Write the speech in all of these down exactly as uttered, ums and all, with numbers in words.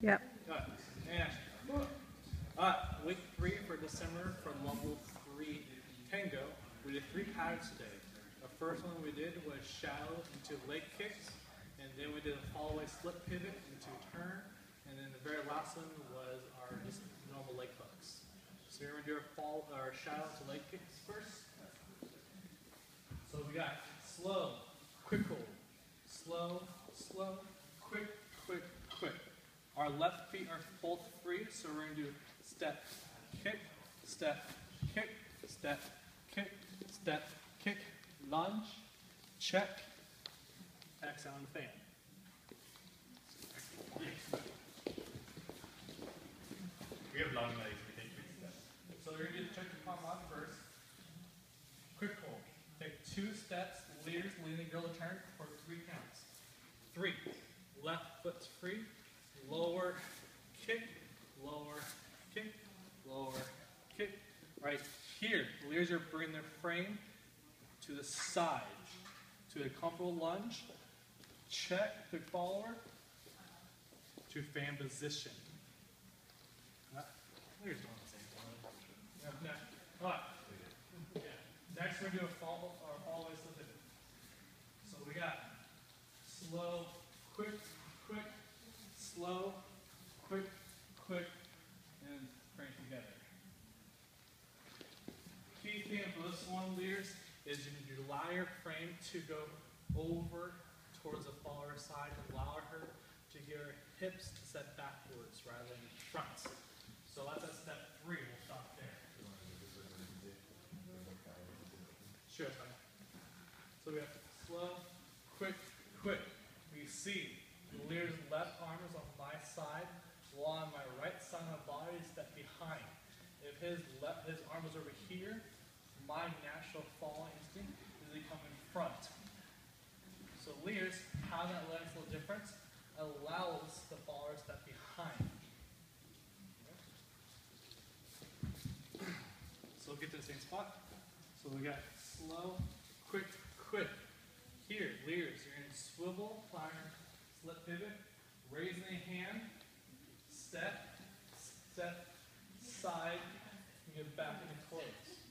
Yep. Got it. And uh, week three for December for level three Tango. We did three patterns today. The first one we did was shallow into leg kicks, and then we did a fall away slip pivot into turn, and then the very last one was our just normal leg hooks. So we're gonna do our fall our shallow into leg kicks first. So we got slow, quick hold, slow, slow, quick, quick, quick. Our left feet are both free, so we're going to do step, kick, step, kick, step, kick, step, kick, lunge, check, X out on the fan. We have long legs, we take quick steps. So we're going to do check the palm out first. Quick hold. Take two steps, leaders, leading girl to turn for three counts. Three. Left foot's free. Lower, kick, lower, kick, lower, kick. Right here, leaders are bringing their frame to the side, to a comfortable lunge. Check the follower to fan position. Leaders doing the same thing. Yeah, no. All right. Yeah. Next, we're going to do a fall or fall away slip pivot. So we got slow, quick, quick, slow, quick, quick, and bring it together. Key thing for this one, leaders, is you allow your frame to go over towards the follower side and allow her to get her hips to set backwards rather than front. So that's at step three. We'll stop there. Sure, fine. So we have slow, quick, quick. We see the leader's left arm is on my side, while on my right side of my body is step behind. If his left, his arm is over here, my natural fall instinct is to come in front. So leaders, how that legs a little different, allows the follower to step behind. So we'll get to the same spot. So we got slow, quick, quick. Here, leaders, you're going to swivel, fire, slip pivot, raising the hand, step, step, side, and get back into close.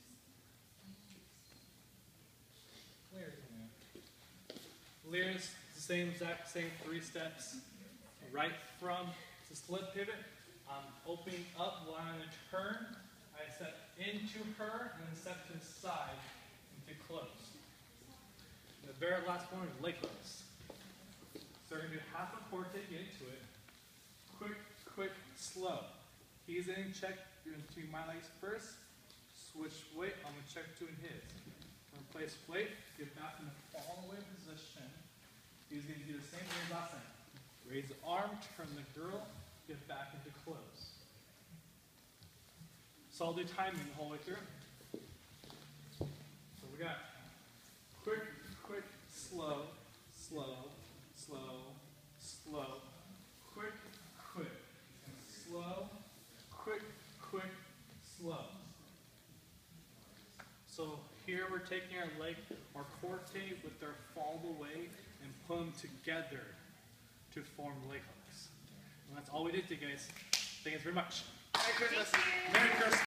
Leaders, leaders, same exact same three steps. Right from the slip pivot, I'm opening up while I'm going to turn. I step into her and then step to the side into close. And the very last one is leg hooks. So we're going to do half a Corte, get into it. Quick, quick, slow. He's in check, doing between my legs first. Switch weight, I'm going to check doing his. I'm going to place weight, get back in the fall away position. He's going to do the same thing as last time. Raise the arm, turn the girl, get back into close. So I'll do timing the whole way through. So we got quick, quick, slow, slow, slow, slow, quick, quick, and slow, quick, quick, slow. So here we're taking our leg, our Corte with their fall away and put them together to form leg hooks. And that's all we did today, guys. Thank you very much. Merry Christmas. Merry Christmas.